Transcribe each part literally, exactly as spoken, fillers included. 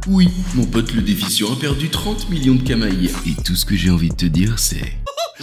Oui, mon pote le déficient a perdu trente millions de kamas hier. Et tout ce que j'ai envie de te dire, c'est...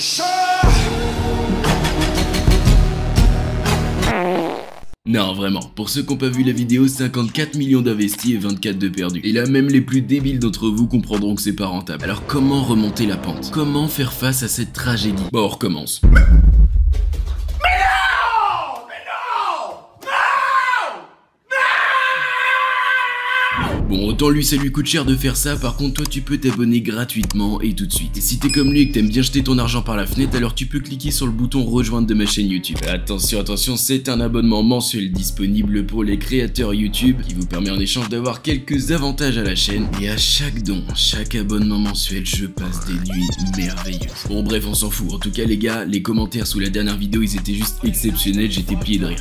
Non, vraiment, pour ceux qui n'ont pas vu la vidéo, cinquante-quatre millions d'investis et vingt-quatre de perdus. Et là, même les plus débiles d'entre vous comprendront que c'est pas rentable. Alors comment remonter la pente? Comment faire face à cette tragédie? Bon, on recommence. Mais... Bon, autant lui ça lui coûte cher de faire ça, par contre toi tu peux t'abonner gratuitement et tout de suite. Et si t'es comme lui et que t'aimes bien jeter ton argent par la fenêtre, alors tu peux cliquer sur le bouton rejoindre de ma chaîne YouTube. Attention, attention, c'est un abonnement mensuel disponible pour les créateurs YouTube qui vous permet en échange d'avoir quelques avantages à la chaîne. Et à chaque don, chaque abonnement mensuel, je passe des nuits merveilleuses. Bon bref, on s'en fout. En tout cas les gars, les commentaires sous la dernière vidéo, ils étaient juste exceptionnels, j'étais plié de rire.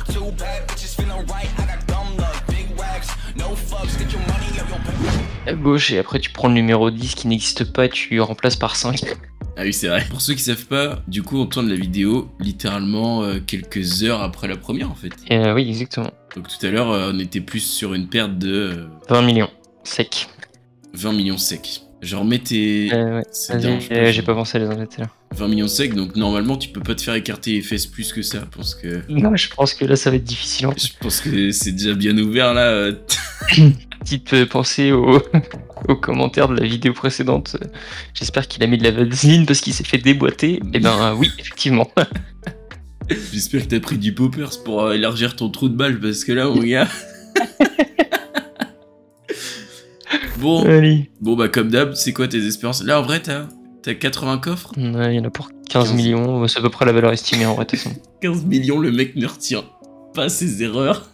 À gauche et après tu prends le numéro dix qui n'existe pas et tu remplaces par cinq. Ah oui c'est vrai. Pour ceux qui savent pas, du coup on tourne la vidéo littéralement euh, quelques heures après la première en fait. Euh, oui exactement. Donc tout à l'heure euh, on était plus sur une perte de... Euh, vingt millions, sec. vingt millions secs. Genre mets tes... Euh, ouais. euh, J'ai pas pensé à les enlever là. vingt millions secs, donc normalement tu peux pas te faire écarter les fesses plus que ça, parce que... Non, je pense que là ça va être difficile. Je pense que c'est déjà bien ouvert là. Euh... Petite pensée aux... aux commentaires de la vidéo précédente. J'espère qu'il a mis de la vaseline parce qu'il s'est fait déboîter. Et ben euh, oui, effectivement. J'espère que t'as pris du poppers pour euh, élargir ton trou de balle, parce que là mon gars... Bon, Allez. Bon bah comme d'hab, c'est quoi tes espérances? Là en vrai t'as quatre-vingts coffres? Ouais, il y en a pour quinze millions, c'est à peu près la valeur estimée en vrai de toute façon. quinze millions, le mec ne retient pas ses erreurs.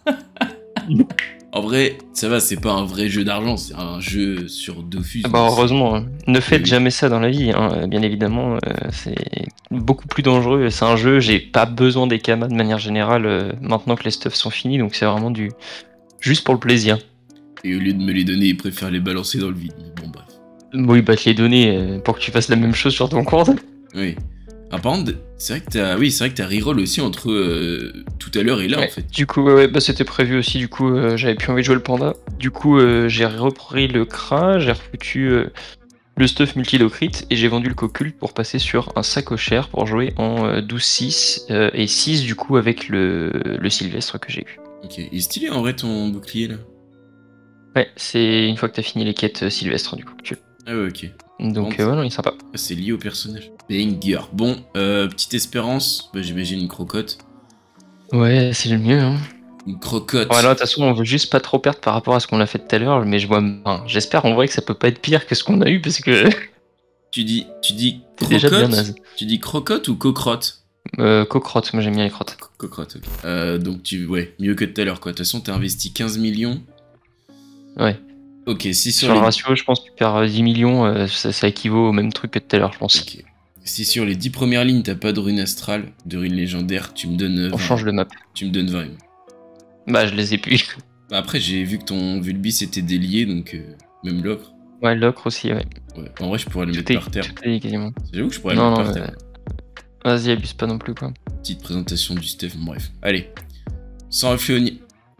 En vrai, ça va, c'est pas un vrai jeu d'argent, c'est un jeu sur Dofus. Ah bah heureusement, hein. Ne faites oui. jamais ça dans la vie, hein. Bien évidemment, euh, c'est beaucoup plus dangereux. C'est un jeu, j'ai pas besoin des kamas de manière générale euh, maintenant que les stuffs sont finis, donc c'est vraiment du juste pour le plaisir. Et au lieu de me les donner, ils préfèrent les balancer dans le vide. Bon bref. Oui, bah te les donner euh, pour que tu fasses la même chose sur ton compte. Oui. Ah, par contre, c'est vrai que t'as, oui, c'est vrai que t'as reroll aussi entre euh, tout à l'heure et là ouais, en fait. Du coup, ouais, ouais bah c'était prévu aussi. Du coup, euh, j'avais plus envie de jouer le panda. Du coup, euh, j'ai repris le Kra, j'ai refoutu euh, le stuff multilocrit et j'ai vendu le Coculte pour passer sur un sacochère pour jouer en euh, douze six euh, et six du coup avec le, le Sylvestre que j'ai eu. Ok. Il est stylé en vrai ton bouclier là. Ouais, c'est une fois que t'as fini les quêtes euh, Sylvestre du coup que tu. Ah ouais, ok. Donc bon, euh, ouais, non, il est sympa. C'est lié au personnage. Banger. Bon, euh, petite espérance, bah, j'imagine une crocotte. Ouais, c'est le mieux. Hein. Une crocotte. Ouais, là, de toute façon, on veut juste pas trop perdre par rapport à ce qu'on a fait tout à l'heure, mais je vois. Enfin, j'espère en vrai que ça peut pas être pire que ce qu'on a eu parce que. Tu dis, tu dis c'est déjà bien naze. Tu dis crocotte ou cocrotte? Euh, cocrotte, moi j'aime bien les crottes. Cocrotte, ok. Euh, donc tu, ouais, mieux que tout à l'heure quoi. De toute façon, t'as investi quinze millions. Ouais. Ok, si sur, sur les... le ratio, je pense que tu perds dix millions, euh, ça, ça équivaut au même truc que tout à l'heure, je pense. Ok. Si sur les dix premières lignes, t'as pas de rune astrale, de rune légendaire, tu me donnes vingt. On change de map. Tu me donnes vingt. Bah, je les ai plus. Bah, après, j'ai vu que ton Vulbis était délié, donc euh, même l'ocre. Ouais, l'ocre aussi, ouais. Ouais. En vrai, je pourrais le tout mettre est, par terre. Tout est quasiment. J'avoue que je pourrais non, le mettre non, par euh... terre. Vas-y, abuse pas non plus, quoi. Petite présentation du stuff, bref. Allez. Sans reflet au nid.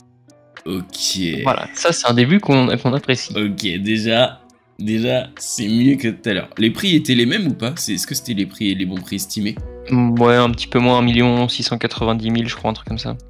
Ok. Voilà, ça c'est un début qu'on qu'on apprécie. Ok, déjà, déjà, c'est mieux que tout à l'heure. Les prix étaient les mêmes ou pas? Est-ce que c'était les prix, les bons prix estimés? Ouais, un petit peu moins, un million six cent quatre-vingt-dix mille, je crois, un truc comme ça.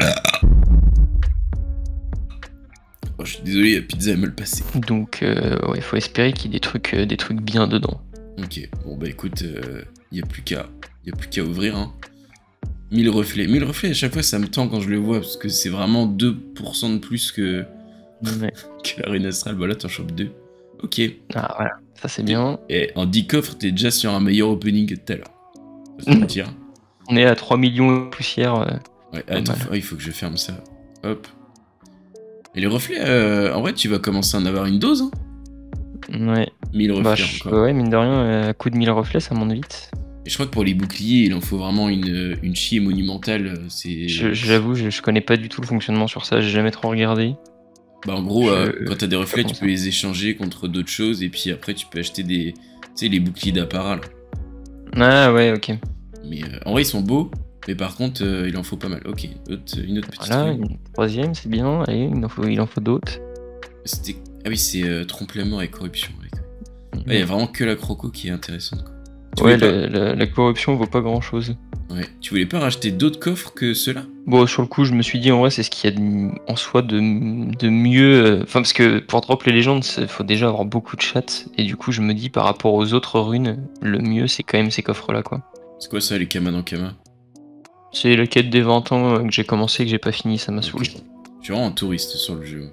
Oh, je suis désolé, la pizza elle me le passait. Donc, euh, ouais, faut espérer qu'il y ait des trucs, euh, des trucs bien dedans. Ok, bon bah écoute, il euh, y a plus qu'à, y a plus qu'à ouvrir, hein. mille reflets. mille reflets, à chaque fois, ça me tend quand je le vois, parce que c'est vraiment deux pour cent de plus que, ouais. que la rune astrale. Voilà, t'en chopes deux. Ok. Ah, voilà, ça c'est bien. Et en dix coffres, t'es déjà sur un meilleur opening que tout à l'heure. Ça veut dire. On est à trois millions de poussières. Euh, ouais, attends, oh, il faut que je ferme ça. Hop. Et les reflets, euh, en vrai, tu vas commencer à en avoir une dose, hein. Ouais. mille reflets bah, encore. Ouais, mine de rien, à coup de mille reflets, ça monte vite. Et je crois que pour les boucliers, il en faut vraiment une, une chier monumentale. J'avoue, je, je connais pas du tout le fonctionnement sur ça, j'ai jamais trop regardé. Bah en gros, je... euh, quand t'as des reflets, tu peux les échanger contre d'autres choses, et puis après tu peux acheter des, tu sais, les boucliers d'apparat là. Ah ouais, ok. Mais euh, en vrai, ils sont beaux, mais par contre, euh, il en faut pas mal. Ok, autre, une autre petite. Voilà, une troisième, c'est bien. Allez, il en faut, il en faut d'autres. C'était Ah oui, c'est euh, trompe la mort et corruption. Il ouais, ouais, y a vraiment que la croco qui est intéressante. Quoi. Tu ouais, la, la, la corruption vaut pas grand chose. Ouais. Tu voulais pas racheter d'autres coffres que ceux-là? Bon, sur le coup, je me suis dit, en vrai, c'est ce qu'il y a de, en soi de, de mieux. Enfin, parce que pour drop les légendes, il faut déjà avoir beaucoup de chats. Et du coup, je me dis, par rapport aux autres runes, le mieux, c'est quand même ces coffres-là, quoi. C'est quoi ça, les Kama dans Kama? C'est la quête des vingt ans que j'ai commencé et que j'ai pas fini, ça m'a saoulé. Je suis vraiment un touriste sur le jeu.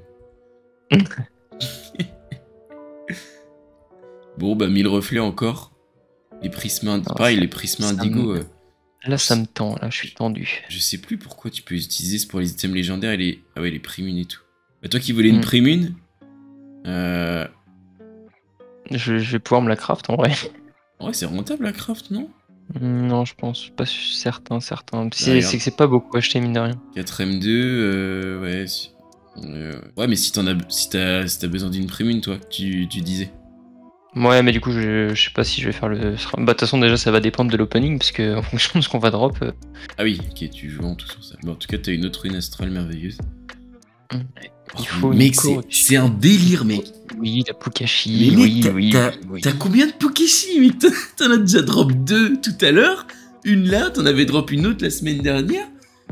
Bon, bah, mille reflets encore. Les prismes indigo. Pareil, les prismes indigo. Me... Euh... Là, ça me tend, là, je suis tendu. Je sais plus pourquoi tu peux utiliser pour les items légendaires et les. Ah ouais, les primunes et tout. Bah, toi qui voulais une mm. primune. Euh. Je, je vais pouvoir me la craft en vrai. Ouais, c'est rentable la craft, non? Non, je pense pas certain, certain. C'est que c'est pas beaucoup acheté, mine de rien. quatre M deux, euh, ouais. Si... Euh, ouais, mais si t'en as, si t'as si besoin d'une primune, toi, tu, tu disais. Ouais, mais du coup, je, je sais pas si je vais faire le. Bah, de toute façon, déjà, ça va dépendre de l'opening, parce que en fonction de ce qu'on va drop. Euh... Ah oui, ok, tu joues en tout sur ça. Bon, en tout cas, t'as une autre rune astrale merveilleuse. Mmh. Il faut mec, c'est un délire, mec. Oui, la Pukashi. Mais oui, mec, oui, t'as oui. combien de Pukashi, mec? T'en as déjà drop deux tout à l'heure. Une là, t'en avais drop une autre la semaine dernière.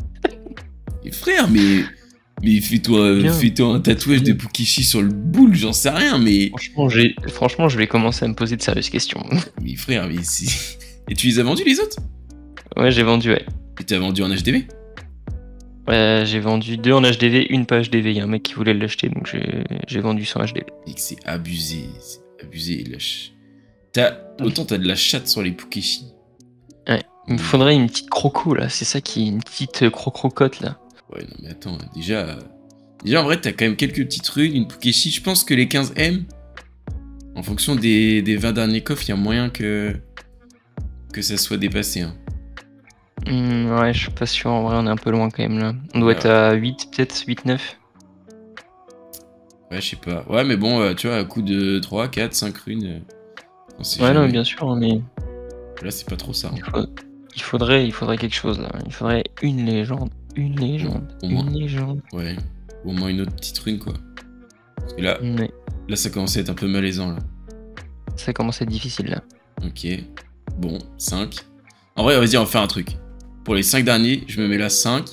Et frère, mais. Mais fais-toi fais un tatouage de Pukashi sur le boule, j'en sais rien, mais. Franchement, franchement, je vais commencer à me poser de sérieuses questions. Mais frère, mais si. Et tu les as vendus les autres? Ouais, j'ai vendu, ouais. Et t'as vendu en H D V? Ouais, j'ai vendu deux en H D V, une pas H D V. Il y a un mec qui voulait l'acheter, donc j'ai vendu sans H D V. Et que c'est abusé, c'est abusé et lâche. T'as autant t'as de la chatte sur les Pukashi. Ouais, il me faudrait une petite croco là, c'est ça qui est une petite crocrocotte là. Ouais, non mais attends, déjà, déjà en vrai t'as quand même quelques petites runes, une Pukashi. Je pense que les quinze M, en fonction des, des vingt derniers coffres, il y a moyen que que ça soit dépassé. Hein. Mmh, ouais, je suis pas sûr, en vrai on est un peu loin quand même là. On doit ouais. être à huit, peut-être huit neuf. Ouais, je sais pas. Ouais, mais bon, euh, tu vois, à coup de trois, quatre, cinq runes. Euh, ouais, jamais. Non, bien sûr, mais. Là, c'est pas trop ça. Hein. Il, faut... il, faudrait, il faudrait quelque chose là. Il faudrait une légende. Une légende. Au moins. Une légende. Ouais. Au moins une autre petite rune, quoi. Parce que là. Ouais. Là, ça commence à être un peu malaisant, là. Ça commence à être difficile, là. Ok. Bon, cinq. En vrai, vas-y, on va faire un truc. Pour les cinq derniers, je me mets là cinq.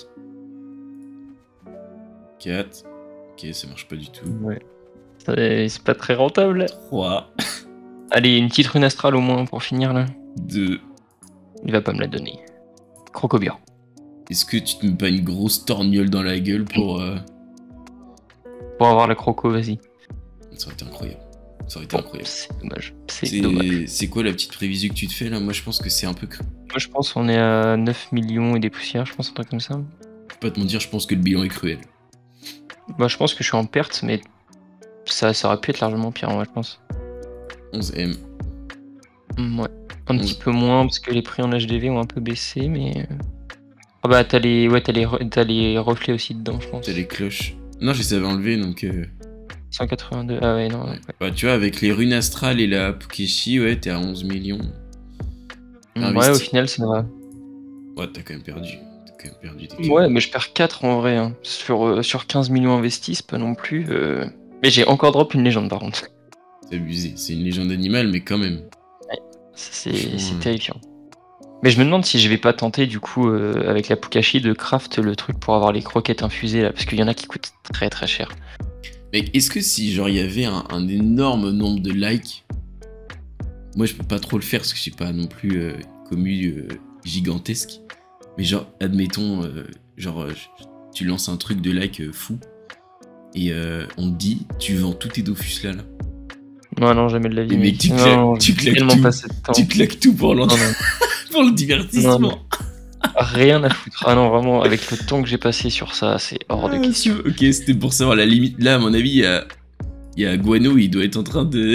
quatre. Ok, ça marche pas du tout. Ouais. C'est pas très rentable. trois. Allez, une petite rune astrale au moins pour finir là. deux. Il va pas me la donner. Crocobia. Est-ce que tu te mets pas une grosse torgnole dans la gueule pour... Euh... Pour avoir la croco, vas-y. Ça aurait été incroyable. Ça aurait été bon, incroyable. C'est dommage. C'est dommage. C'est quoi la petite prévision que tu te fais là? Moi je pense que c'est un peu cru. Moi je pense qu'on est à neuf millions et des poussières, je pense un truc comme ça. Je peux pas te mentir, je pense que le bilan est cruel. Moi je pense que je suis en perte, mais ça, ça aurait pu être largement pire, moi je pense. onze M. Mmh, ouais. Un onze. Petit peu moins parce que les prix en H D V ont un peu baissé, mais. Ah bah t'as les. Ouais, t'as les, t'as les reflets aussi dedans, je pense. T'as les cloches. Non, je les avais enlevés donc. Euh... cent quatre-vingt-deux. Ah ouais, non. Ouais. Ouais. Bah, tu vois, avec les runes astrales et la Pukashi, ouais, t'es à onze millions. Mmh, ouais, au final, ça va. Ouais, t'as quand même perdu. T'as quand même perdu tes ouais, mais je perds quatre en vrai. Hein. Sur, euh, sur quinze millions investis, c'est pas non plus. Euh... Mais j'ai encore drop une légende par contre. C'est abusé. C'est une légende animale, mais quand même. Ouais, c'est euh... terrifiant. Mais je me demande si je vais pas tenter du coup euh, avec la Pukashi de craft le truc pour avoir les croquettes infusées là, parce qu'il y en a qui coûtent très très cher. Mec, est-ce que si genre il y avait un, un énorme nombre de likes, moi je peux pas trop le faire parce que je suis pas non plus euh, commu euh, gigantesque, mais genre admettons euh, genre euh, tu lances un truc de like euh, fou et euh, on te dit tu vends tous tes Dofus là là. Non non jamais de la vie. Mais tu claques, non, tu, claques tout, tu claques tout pour, pour le divertissement. Non, non. Rien à foutre. Ah non, vraiment, avec le temps que j'ai passé sur ça, c'est hors de ah, question. Ok, c'était pour savoir la limite. Là, à mon avis, il y a, il y a Guano, il doit être en train de.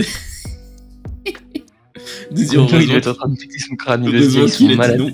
de dire Guano, il doit être en train de péter son crâne. Il doit se dire, ils sont malades.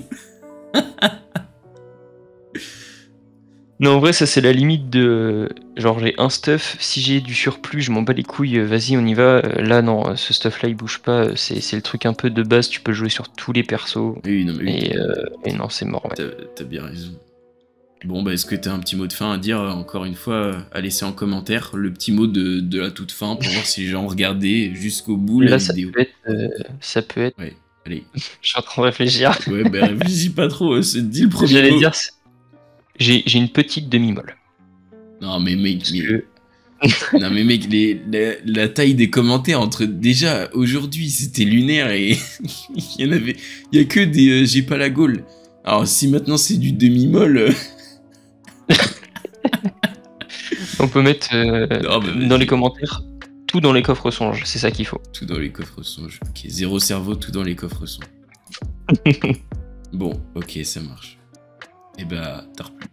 Non, en vrai, ça c'est la limite de. Genre, j'ai un stuff, si j'ai du surplus, je m'en bats les couilles, vas-y, on y va. Là, non, ce stuff là il bouge pas, c'est le truc un peu de base, tu peux jouer sur tous les persos. Oui, non, mais oui. Et, euh, et non, c'est mort. Ouais. T'as bien raison. Bon, bah, est-ce que t'as un petit mot de fin à dire, encore une fois, à laisser en commentaire, le petit mot de, de la toute fin, pour voir si les gens ont regardé jusqu'au bout la Là, ça vidéo. peut être... euh, ça peut être... Ouais, allez. Je suis en train de réfléchir. Ouais, bah, réfléchis pas trop, se dis le premier J'allais mot. dire... J'ai j'ai une petite demi-molle. Non, mais mec, Parce mais... que- Non mais mec, les, la, la taille des commentaires entre déjà aujourd'hui c'était lunaire et il y en avait, il y a que des euh, j'ai pas la gaule. Alors si maintenant c'est du demi-molle, euh, On peut mettre euh, Non, bah, vas-y. dans les commentaires tout dans les coffres songes, c'est ça qu'il faut. tout dans les coffres songes. Ok, zéro cerveau, tout dans les coffres songes. Bon, ok, ça marche. Et bah, t'as repris.